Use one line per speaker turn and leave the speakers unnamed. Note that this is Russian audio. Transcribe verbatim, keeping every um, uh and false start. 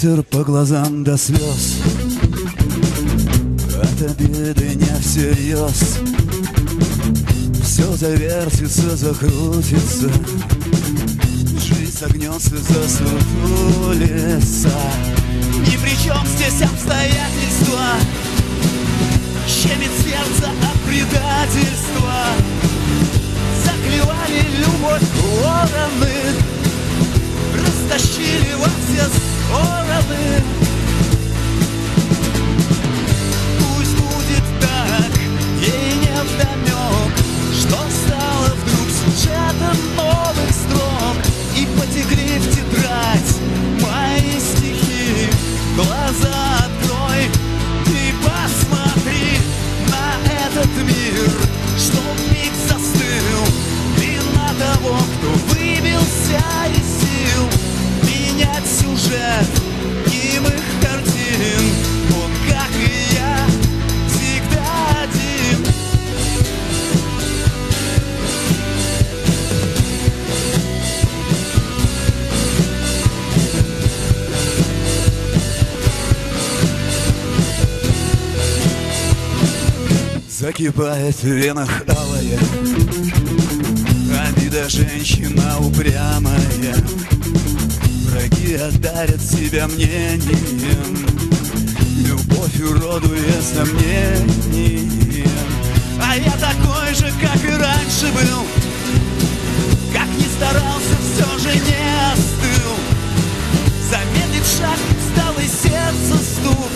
ветер по глазам до слез, от обиды не всерьез. Все завертится, закрутится, жизнь согнется, засутулится. Ни при чем здесь обстоятельства, щемит сердце от предательства. Заклевали любовь вороны, растащили во все стороны. Пусть будет так, ей невдомек, что стало вдруг сюжетом новых строк. И потекли в тетрадь мои стихи. Глаза открой и посмотри на этот мир, что вмиг застыл. Вина того, кто выбился из сил менять сюжет немых картин. Он, как и я, всегда один. Закипает в венах алая обида, женщина упрямая. Враги одарят себя мнением, любовь уродует сомнением. А я такой же, как и раньше был, как ни старался, все же не остыл. Замедлив шаг, стало сердце стук.